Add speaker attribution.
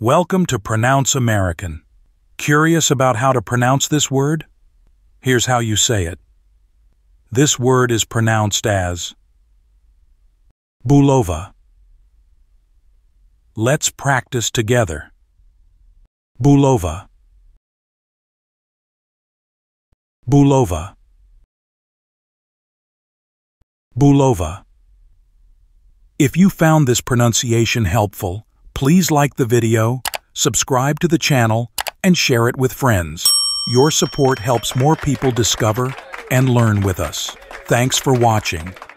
Speaker 1: Welcome to Pronounce American. Curious about how to pronounce this word? Here's how you say it. This word is pronounced as Bulova. Let's practice together. Bulova. Bulova. Bulova. If you found this pronunciation helpful, please like the video, subscribe to the channel, and share it with friends. Your support helps more people discover and learn with us. Thanks for watching.